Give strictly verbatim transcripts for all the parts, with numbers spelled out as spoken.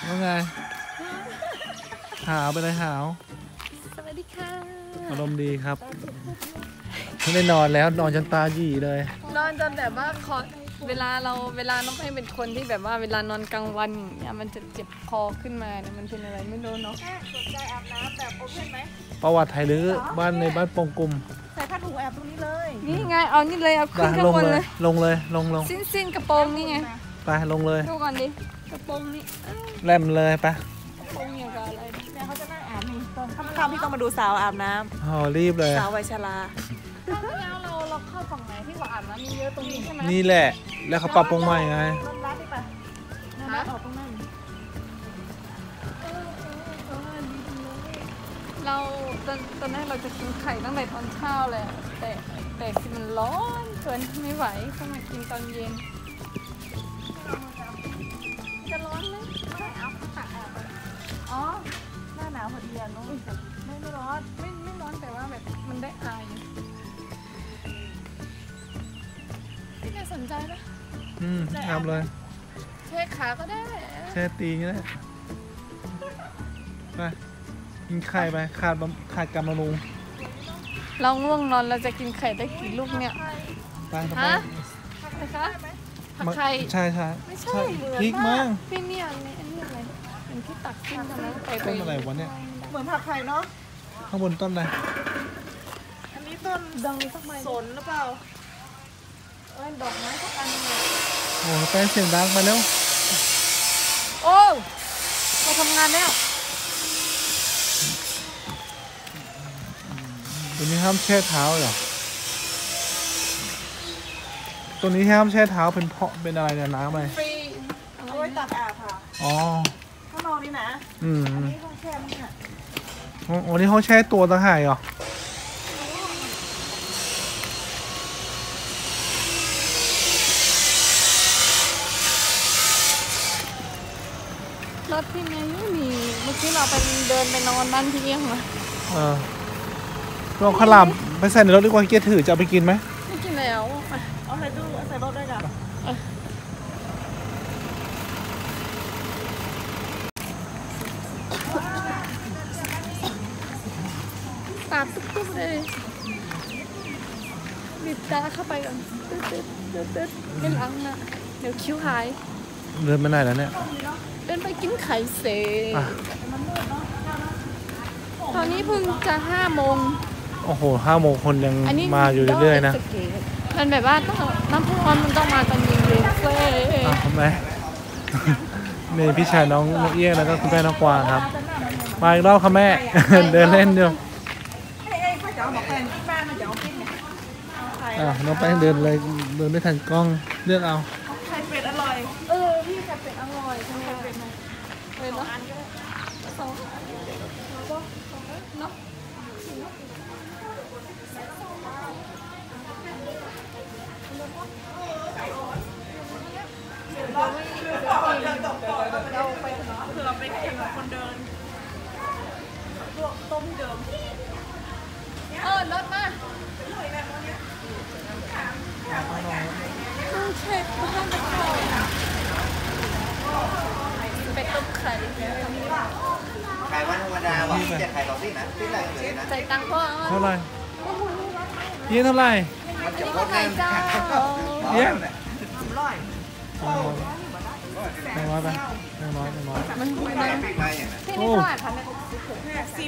ว่าไงหาวไปเลยหาวสวัสดีค่ะอารมณ์ดีครับไม่ได้นอนแล้วนอนจนตาหยีเลยนอนจนแบบว่าคอเวลาเราเวลาน้องให้เป็นคนที่แบบว่าเวลานอนกลางวันอย่างเงี้ยมันจะเจ็บคอขึ้นมาเนี่ยมันเป็นอะไรไม่รู้เนาะสนใจอาบน้ำแบบโอเพนไหมประวัติไทยหรือบ้านในบ้านปงกุมใส่ผ้าถุงแอบตรงนี้เลยนี่ไงเอานี่เลยเอาขึ้นข้างบนเลยลงเลยลงลงสิ้นสิ้นกระโปรงนี่ไงไปลงเลยดูก่อนดิกระโปรงนี่แลมเลยไปกระโปรงอย่างกับอะไรเนี่ยเขาจะนั่งอาบนี่ตอนค่ำๆพี่ต้องมาดูสาวอาบน้ำอ๋อรีบเลยสาววัยชราแล้วเราเราเข้าฝั่งไหนที่ว่าอาบน้ำมีเยอะตรงนี้ใช่ไหมนี่แหละแล้วเขาปรับปรุงใหม่ไงร้านที่ไปร้านออกตรงนั้นเราตอนตอนแรกเราจะกินไข่ตั้งแต่ตอนเช้าเลยแต่แต่สิมันร้อนเกินไม่ไหวต้องมากินตอนเย็นจะร้อนไหมไม่เอาตักอาบอ๋อหน้าหนาวพอดีอ่ะน้องไม่ไม่ร้อนไม่ไม่ร้อนแต่ว่าแบบมันได้อายพี่น่าสนใจไหมอืมทำเลยแช่ขาก็ได้แช่ตีก็ได้ไปกินไข่ไปขาดขาดกำมะรุงเราง่วงนอนเราจะกินไข่ได้กี่ลูกเนี่ยไปไปฮะคะผักไข่ใช่ใช่ไม่ใช่พริกมั้งพี่เนี่ยอันนี้อันนี้อะไรเป็นที่ตักขึ้นทำไมไปไปต้นอะไรวะเนี่ยเหมือนผักไข่เนาะข้างบนต้นอะไรอันนี้ต้นดังสักใบสนหรือเปล่าเอ้ยดอกไม้สักอันเลยโอ้แป้งเสียงดังมาแล้วโอ้มาทำงานแล้วตัวนี้ห้ามแช่เท้าเหรอตัวนี้ห้ามแช่เท้าเป็นเพาะเป็นอะไรเนี่ยน้ำอะไรฟรีเอาไว้ตักอาบค่ะอ๋อข้างนอกนี่นะอืมอันนี้ห้องแช่มั้งเนี่ยอ๋อนี่ห้องแช่ตัวต่างหากเหรอรถที่ไหนไม่มีเมื่อกี้เราไปเดินไปนอนบ้านพี่เอี้ยงมาเออลองขลามไปใส่ในรถดีกว่าเกียร์ถือจะเอาไปกินไหมไม่กินแล้วเอาใส่ตู้ใส่รถได้จ้ะตาตุ๊บๆเลยบีบตาเข้าไปก่อนตึ๊ดๆตึ๊ดๆไม่ล้างนะเดี๋ยวคิ้วหายเดินไปไหนแล้วเนี่ยเดินไปกินไข่เสตอนนี้เพิ่งจะห้าโมงโอ้โหห้าโมงคนยังมาอยู่เรื่อยๆนะมันแบบว่าต้องน้ำพุร้อนมันต้องมาตอนเย็นเลยเฟ้ยทำไมนี่พี่ชายน้องน้องเอี้ยงแล้วก็คุณแม่น้องกวางครับมาอีกรอบค่ะแม่เดินเล่นอยู่อ่ะน้องแป้งเดินเลยเดินไม่ทันกล้องเลือกเอาไข่เป็ดอร่อยเออพี่ไข่เป็ดอร่อยใช่ไหมเป็ดเลยเนาะสองเนาะเราไปเผื่อไปแข่งกับคนเดินลวกต้มที่เดิมเออรถมาต้องเช็คบ้านไปก่อนไปต้มไข่ไข่วันธรรมดาบอกที่จะไข่บอกที่นะที่ไหนเลยนะใส่ตังค์พ่อเท่าไหร่เยี่ยเท่าไหร่มันจะพดเงินเยี่ยร้อยแพงน้อยไปแพงน้อยแพงน้อยมันมันที่นี่เท่าไหร่พันหนึ่งแค่สิบ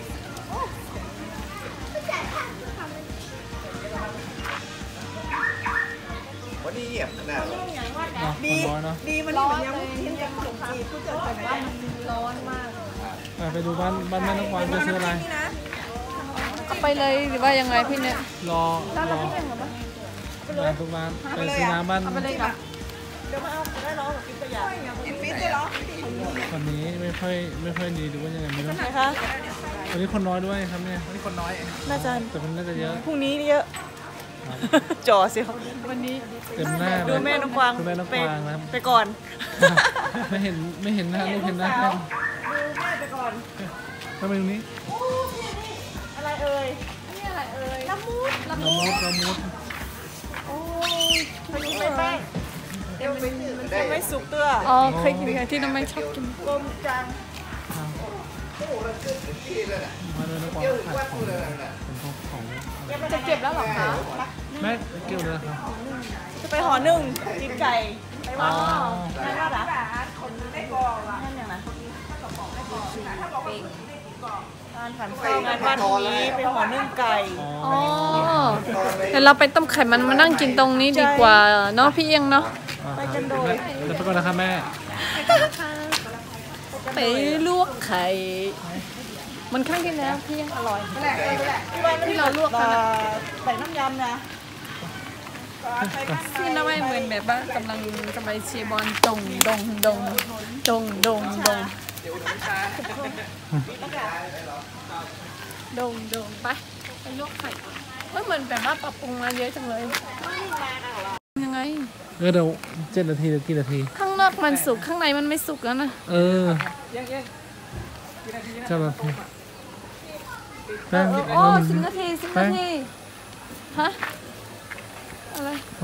วันนี้เหี่ยมนะดีดีมันนี่มันยังทิ้งยังสงครามผู้เกิดแต่ว่ามันร้อนมากไปดูบ้านบ้านแม่น้องกวางจะซื้ออะไรเอาไปเลยหรือว่ายังไงพี่เนี่ยรอรอร้านทุกร้านไปซื้อน้ำบ้านเอาไปเลยค่ะเดี๋ยวมาเอาได้ร้องกินตัวอย่างกินฟิตได้ร้องวันนี้ไม่ค่อยไม่ค่อยดีดูว่ายังไงไม่รู้วันนี้คนน้อยด้วยครับเนี่ยวันนี้คนน้อยน่าจะแต่มันน่าจะเยอะพรุ่งนี้เยอะจ่อสิวันนี้เต็มหน้าดูแม่น้องกวางแม่น้องกวางนะครับไปก่อนไม่เห็นไม่เห็นหน้าลูกเห็นหน้าแค่ดูแม่ไปก่อนทำไมตรงนี้อะไรเอ่ยนี่อะไรเอ่ยละมุดละมุดละมุดโอ้พอดีไปแป้งจะไม่สุกเตื้ออ๋อเคยกินไงที่น้องไม่ชอบกินกลมจังมาเลยน้องกวางขายของเป็นพวกของเล่นจะเก็บแล้วเหรอคะแม่เกี่ยวเลยครับจะไปห่อหนึ่งกินไก่ไปอ๋ว่าอไม่ว่าหรอคนไม่กองอ่ะนั่นอย่างไรงานขันข้าวงานบ้านนี้ไปห่อนึ่งไก่อ๋อเดี๋ยวเราไปต้มไข่มันมานั่งกินตรงนี้ดีกว่าเนาะพี่เอียงเนาะไปกันโดยเดี๋ยวไปก่อนนะครับแม่ไปลวกไข่ มันข้างที่แล้วพี่ยังอร่อยที่เราลวกกันอะใส่น้ำยำนะที่เราไม่เหมือนแบบว่ากำลังกำลังเชียร์บอลดงดงดงดงดงดงดงดงไปไปลวกไข่ว่าเหมือนแบบว่าปรับปรุงมาเยอะจังเลยยังไงเออเดี๋ยวเจ็ดนาทีหรือกี่นาทีข้างนอกมันสุกข้างในมันไม่สุกแล้วนะเออเจ้านาทีแป้งโอ้สิบนาทีสิบนาทีฮะอะไรเอา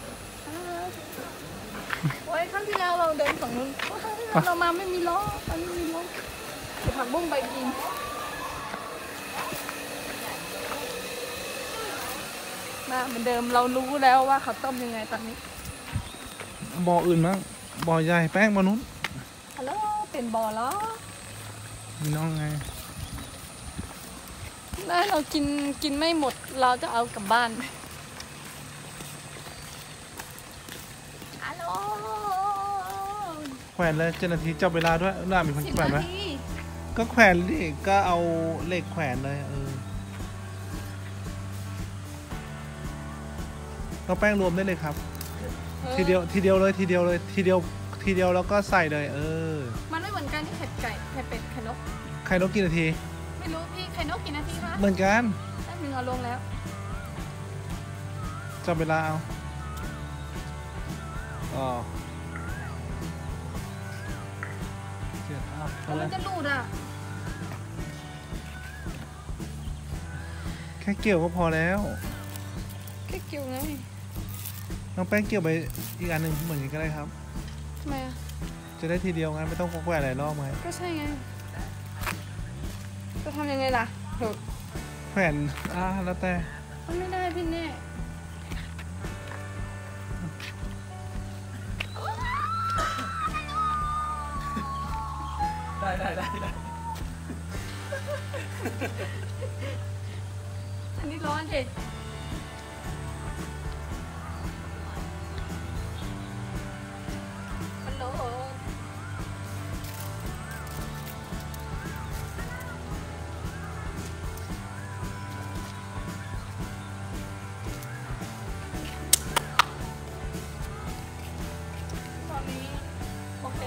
โอ้ยครั้งที่แล้วเราเดินฝั่งนู้นเรามาไม่มีล้อมันไม่มีล้อเดี๋ยวผักบุ้งใบกินมาเหมือนเดิมเรารู้แล้วว่าเขาต้มยังไงตอนนี้บ่ออื่นมั้งบ่อใหญ่แป้งบ่อนู้นฮัลโหลเป็นบ่อแล้วมีน้องไงถ้าเรากินกินไม่หมดเราจะเอากลับบ้านฮัลโหลแขวนเลยเจ็ดนาทีจับเวลาด้วยน่ามีคนสิบแขวนไหมนาทีก็แขวนดิก็เอาเหล็กแขวนเลยเออเราแป้งรวมได้เลยครับ ทีเดียวทีเดียวเลยทีเดียวเลยทีเดียวทีเดียวแล้วก็ใส่เลยเออมันไม่เหมือนกันที่ไข่ไก่ไข่เป็ดไข่นกไข่นกกี่นาทีไม่รู้พี่ไข่นกกี่นาทีคะเหมือนกันแป๊บนึงเอาลงแล้วจับเวลาเอาอ๋อเจ็ดอัพแล้วมันจะหลุดอ่ะแค่เกี่ยวก็พอแล้วแค่เกี่ยวไงน้องแป้งเกี่ยวไปอีกอันหนึ่งเหมือนกันก็ได้ครับทำไมอ่ะจะได้ทีเดียวงั้นไม่ต้องแขวนหลายรอบไหมก็ใช่ไงจะทำยังไงล่ะหลุดแขวนอ่าแล้วแต่มันไม่ได้พี่เน่ได้ได้ได้อันนี้ร้อนเด็ดมันร้อน ตอนนี้โอเค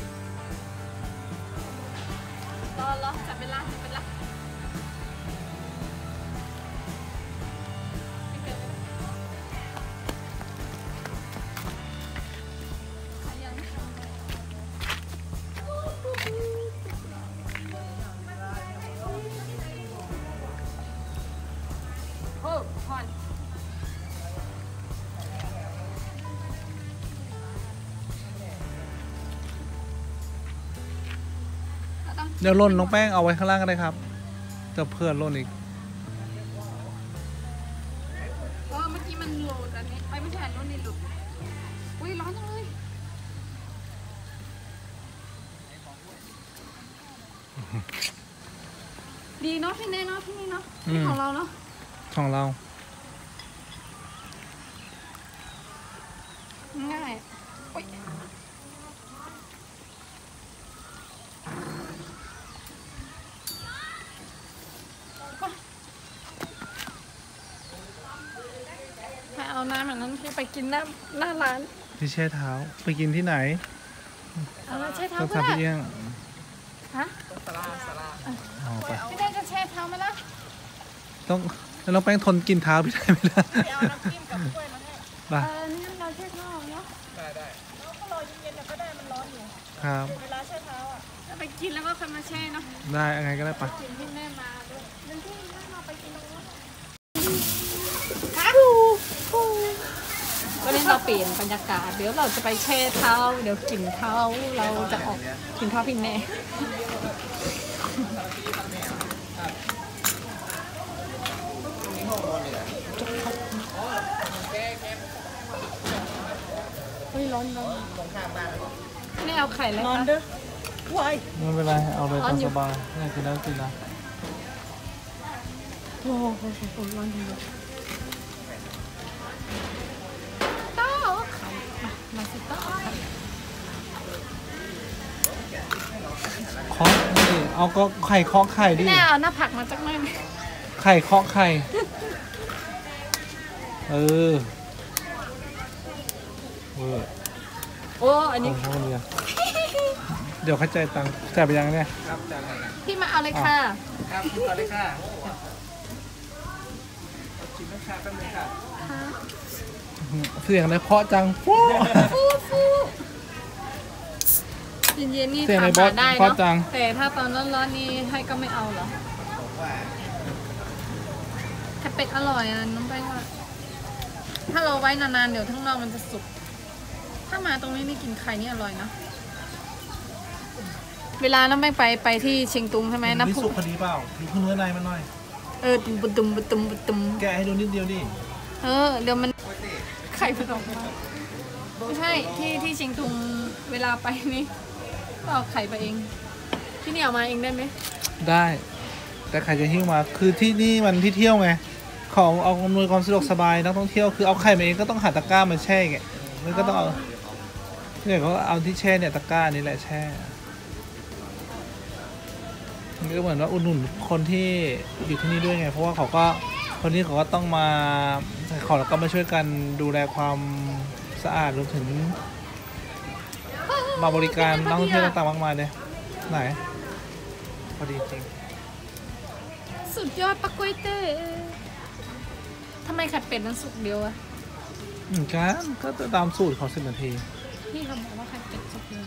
รอรอจับเวลาจับเวลาไม่เกินเลยยังโอ้พอนเดี๋ยวล่นน้องแป้งเอาไว้ข้างล่างก็ได้ครับจะเพื่อนล่นอีกเออเมื่อกี้มันโหลดอันนี้ไปไม่ใช่อันนู้นนี่หลุดอุ้ยร้อนจังเลยดีเนาะพี่เน่เนาะพี่นี่เนาะที่ของเราเนาะของเราง่ายอุ๊ยไปเอาน้ำอันนั้นที่ไปกินหน้าหน้าร้านที่แช่เท้าไปกินที่ไหนเอาแล้วแช่เท้าต้องก็ทำได้พี่เอี้ยงฮะอ๋อไปพี่เน่จะแช่เท้าไหมล่ะต้องแล้วน้องแป้งทนกินเท้าพี่ได้ไหมล่ะไปเอาน้ำจิ้มกับกล้วยมาให้ไปเออนี่เราแช่เท้าเนาะแล้วก็รอเย็นๆก็ได้มันร้อนอยู่ครับเวลาแช่เท้าอ่ะแล้วไปกินแล้วก็ค่อยมาแช่เนาะได้ยังไงก็ได้ปะกินที่แม่มาด้วยเดินที่แม่มาไปกินตรงนู้นขาดูวันนี้เราเปลี่ยนบรรยากาศเดี๋ยวเราจะไปแช่เท้าเดี๋ยวกลิ่นเท้าเราจะออกกลิ่นเท้าพี่แน่เฮ้ยร้อนร้อนไม่เอาไข่เลยนอนค่ะเด้อวายไม่เป็นไรเอาเลยตามสบายนี่กินแล้วกินนะโอ้โหร้อนจริงเลยต้อไข่มามาสิต้อไข่เคาะนี่เอาก็ไข่เคาะไข่ดิแน่เอาหน้าผักมาจากไหนไข่เคาะไข่เออเออโอ้อันโอ้นี้โหเนี่ยเดี๋ยวเข้าใจตังค์จ่ายไปยังเนี่ยพี่มาเอาเลยค่ะครับต่อเลยค่ะชิมน้ำชาแป๊บนึงค่ะเสียงอะไรเพราะจังฟู้ฟูฟูเย็นๆนี่เสียงทำในบอมาสได้เพราะเนาะจังแต่ถ้าตอนร้อนๆนี่ให้ก็ไม่เอาเหรอบอกว่าไข่เป็ดอร่อยอ่ะน้องแป้งว่า ถ้าเราไว้นานๆเดี๋ยวทั้างนอกมันจะสุก ถ้ามาตรงนี้นี่กินไข่นี่อร่อยนะ เวลาน้องแป้งไปไปที่เชียงตุงใช่ไหมน้ำนี่พุสุกพอดีเปล่าดูข้างเนื้อในมันหน่อยเออตุ่มตุ่มตุ่มตุ่มแกะให้ดูนิดเดียวดิเออเดี๋ยวมันไข่ผสมมาไม่ใช่ที่ที่เชียงตุงเวลาไปนี่ก็เอาไข่ไปเอง ที่นี่เอามาเองได้ไหมได้ แต่ใครจะหิ้วมาคือที่นี่มันที่เที่ยวไงของเอาอำนวยความสะดวกสบายนักท่องเที่ยวคือเอาไข่มาเองก็ต้องหาตะกร้ามาแช่ไงมันก็ต้องเอาเนี่ยเขาเอาที่แช่เนี่ยตะกร้านี่แหละแช่มันก็เหมือนว่าอุดหนุนคนที่อยู่ที่นี่ด้วยไงเพราะว่าเขาก็คนนี้เขาก็ต้องมาเขาแล้วก็มาช่วยกันดูแลความสะอาดรวมถึงมาบริการนักท่องเที่ยวต่างๆมากมายเลยไหนพอดีจริงสุดยอดปะกล้วยเต้ทำไมไข่เป็ดมันสุกเดียวอะเหมือนกันก็ตามสูตรเขาสิบนาทีพี่เขาบอกว่าไข่เป็ดสุกเดียว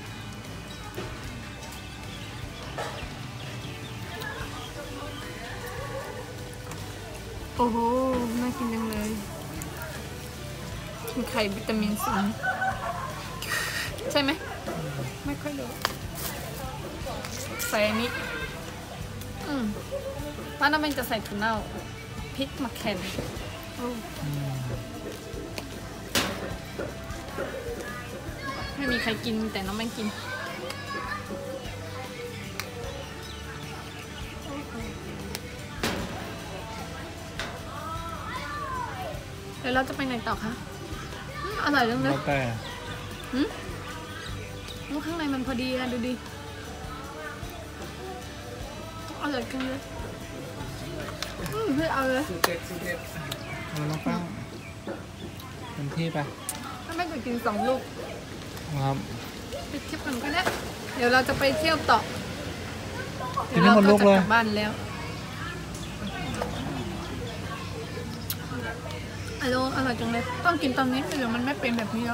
โอ้โหน่ากินจังเลยกินไข่วิตามินซีใช่ไหมไม่ค่อยรู้ใส่อันนี้อืมว่าน้ำมันจะใส่ถั่วเน่าพริกมะแขนโอ้ไม่มีใครกินแต่น้องแม่งกินเดี๋ยวเราจะไปไหนต่อคะอืมอร่อยจังเลยแล้วแต่หืมลูกข้างในมันพอดีอะดูดิอร่อยจังเลยอืมเพื่อเอาเลยสูตรเด็ดสูตรเด็ดเอาน้องปั้งเต็มที่ไปถ้าไม่กดกินสองลูกครับไปเที่ยวกันก็ได้ เดี๋ยวเราจะไปเที่ยวต่อกินให้หมดลูกเลยดี๋วราจะกลับบ้านแล้วอร่อยอร่อยจังเลย ต้องกินตอนนี้เดี๋ยวมันไม่เป็นแบบนี้แล้ว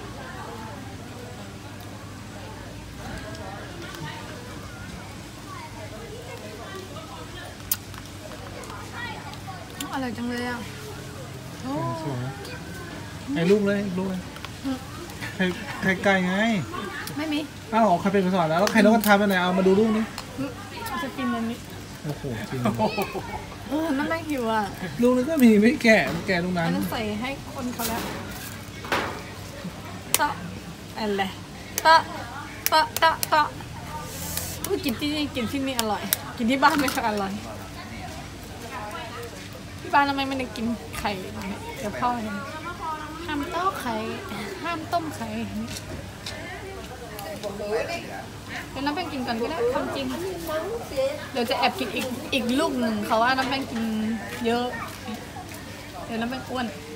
อร่อยจังเลยอ่ะโอ้สวยไอ้ลูกเลยลูกเลยไข่ไข่ไก่ไงไม่มีอ้าวใครเป็นคนสอนแล้วแล้วใครนกกระทาไปไหนเอามาดูลูกนี่จะกินอันนี้โอ้โหจริงเออน้ำแม่หิวอ่ะลูกนี้ก็มีไม่แก่แก่ตรงนั้อันนนั้นใส่ให้คนเขาแล้วตะอะไรตะตะตะตะอุ้ยกินที่นี่กินที่นี่อร่อย กินที่บ้านไม่ค่อยอร่อยที่บ้านทำไมไม่ได้กินไข่เนี่ยเดี๋ยวพ่อเห็นห้ามต้มไข่ห้ามต้มไข่เดี๋ยวน้ำแป้งกินก่อนก็ได้ทำจริงเดี๋ยวจะแอบกินอีกอีกลูกหนึ่งเขาว่าน้ำแป้งกินเยอะเดี๋ยวน้ำแป้งอ้วน